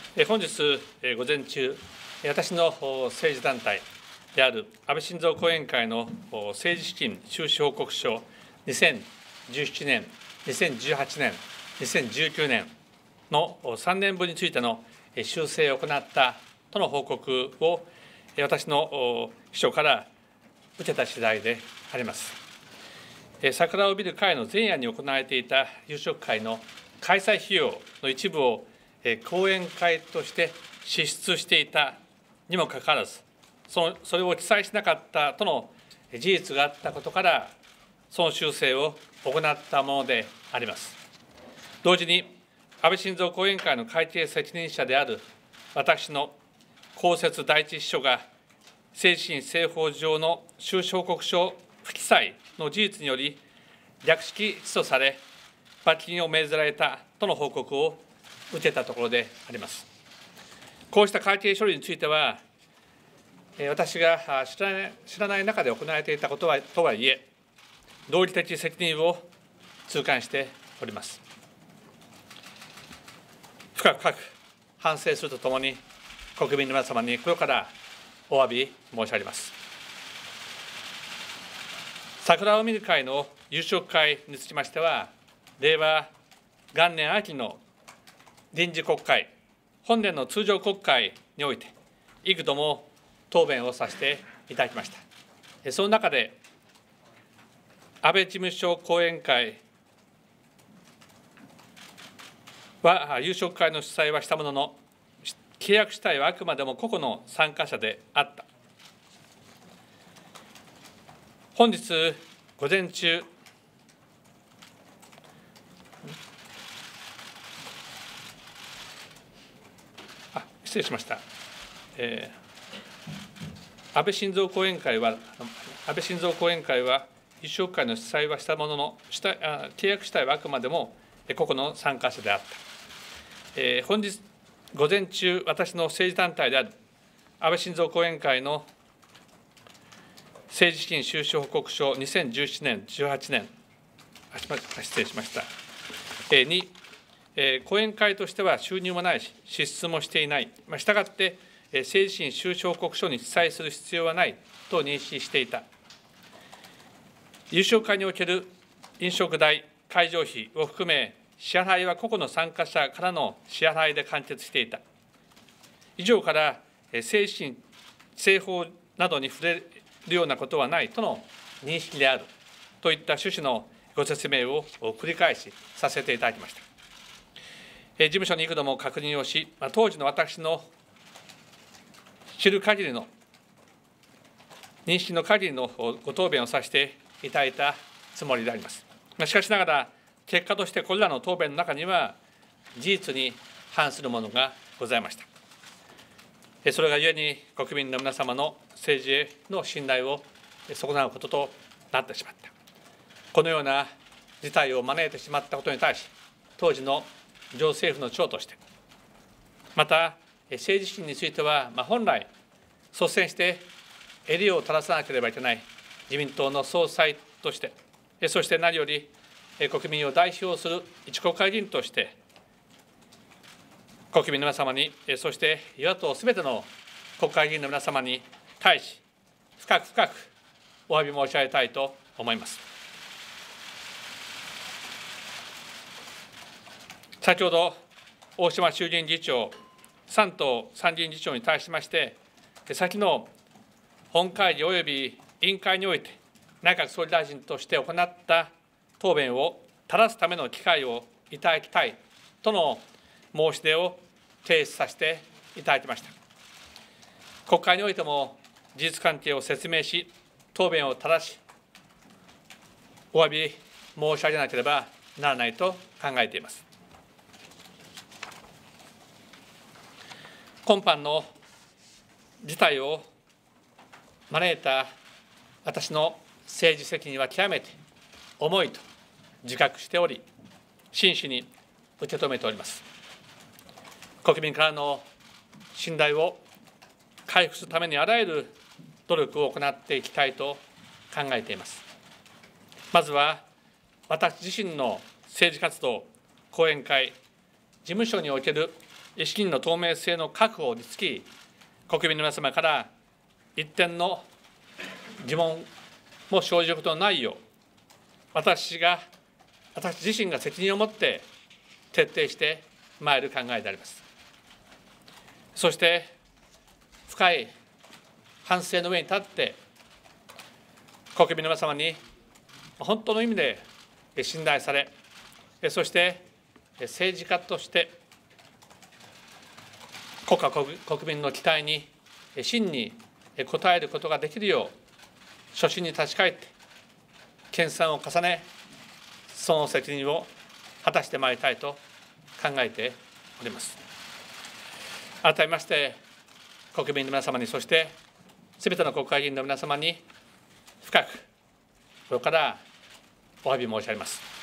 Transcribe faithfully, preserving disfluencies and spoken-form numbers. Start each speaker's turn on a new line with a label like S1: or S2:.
S1: 本日午前中、私の政治団体である安倍晋三後援会の政治資金収支報告書にせんじゅうななねん、にせんじゅうはちねん、にせんじゅうきゅうねんのさんねんぶんについての修正を行ったとの報告を私の秘書から受けた次第であります。桜を見る会の前夜に行われていた夕食会の開催費用の一部を後援会として支出していたにもかかわらず、そのそれを記載しなかったとの事実があったことから、その修正を行ったものであります。同時に、安倍晋三後援会の会計責任者である私の公設第一秘書が、政治資金製法上の収支報告書不記載の事実により、略式起訴され、罰金を命ぜられたとの報告を受けたところであります。こうした会計処理については、私が知らない、知らない中で行われていたことはとはいえ、道義的責任を痛感しております。深く深く反省するとともに、国民の皆様に心からお詫び申し上げます。桜を見る会の夕食会につきましては、令和元年秋の臨時国会、本年の通常国会において、幾度も答弁をさせていただきました。その中で、安倍事務所後援会は、夕食会の主催はしたものの、契約主体はあくまでも個々の参加者であった。本日午前中、あ失礼しました、えー、安倍晋三後援会は、安倍晋三後援会は、夕食会の主催はしたものの、主体あ契約主体はあくまでも個々の参加者であった。えー、本日午前中、私の政治団体である安倍晋三後援会の政治資金収支報告書にせんじゅうななねん、じゅうはちねん、失礼しました、えー、に、えー、後援会としては収入もないし、支出もしていない、まあ、したがって、えー、政治資金収支報告書に記載する必要はないと認識していた。夕食会における飲食代、会場費を含め、支払いは個々の参加者からの支払いで完結していた。以上から、政治資金製法などに触れるようなことはないとの認識であるといった趣旨のご説明を繰り返しさせていただきました。事務所に幾度も確認をし、当時の私の知る限りの、認識の限りのご答弁をさせていただいたつもりであります。しかしながら、結果としてこれらの答弁の中には、事実に反するものがございました。それがゆえに、国民の皆様の政治への信頼を損なうこととなってしまった。このような事態を招いてしまったことに対し、当時の行政府の長として、また政治資金については、まあ、本来、率先して襟を正さなければいけない自民党の総裁として、そして何より国民を代表する一国会議員として、国民の皆様に、そして与野党すべての国会議員の皆様に対し、深く深くお詫び申し上げたいと思います。先ほど、大島衆議院議長、山東参議院議長に対しまして、先の本会議及び委員会において、内閣総理大臣として行った答弁を正すための機会をいただきたいとの申し出を提出させていただきました。国会においても事実関係を説明し、答弁を正し、お詫び申し上げなければならないと考えています。今般の事態を招いた私の政治責任は極めて重いと自覚しており、真摯に受け止めております。国民からの信頼を回復するためにあらゆる努力を行っていきたいと考えています。まずは、私自身の政治活動、後援会、事務所における資金の透明性の確保につき、国民の皆様から一点の疑問も生じることのないよう、私が、私自身が責任を持って徹底してまいる考えであります。そして、深い反省の上に立って、国民の皆様に本当の意味で信頼され、そして政治家として国家国民の期待に真に応えることができるよう、初心に立ち返って研鑽を重ね、その責任を果たしてまいりたいと考えております。改めまして国民の皆様に、そしてすべての国会議員の皆様に深く心からお詫び申し上げます。